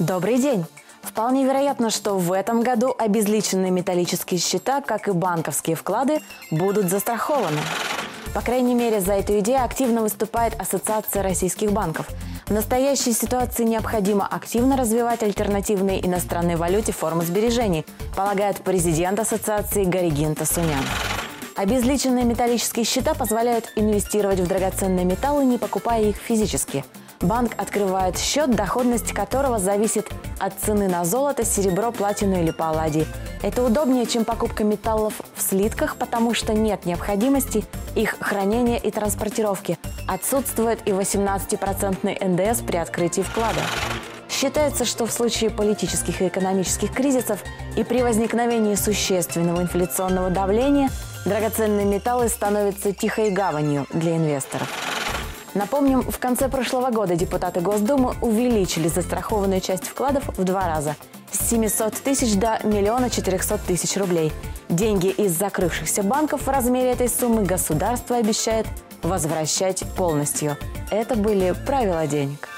Добрый день! Вполне вероятно, что в этом году обезличенные металлические счета, как и банковские вклады, будут застрахованы. По крайней мере, за эту идею активно выступает Ассоциация российских банков. В настоящей ситуации необходимо активно развивать альтернативные иностранной валюте формы сбережений, полагает президент Ассоциации Гаригин Тасунян. Обезличенные металлические счета позволяют инвестировать в драгоценные металлы, не покупая их физически. Банк открывает счет, доходность которого зависит от цены на золото, серебро, платину или палладий. Это удобнее, чем покупка металлов в слитках, потому что нет необходимости их хранения и транспортировки. Отсутствует и 18% НДС при открытии вклада. Считается, что в случае политических и экономических кризисов и при возникновении существенного инфляционного давления драгоценные металлы становятся тихой гаванью для инвесторов. Напомним, в конце прошлого года депутаты Госдумы увеличили застрахованную часть вкладов в 2 раза – с 700 тысяч до 1 400 000 рублей. Деньги из закрывшихся банков в размере этой суммы государство обещает возвращать полностью. Это были правила денег.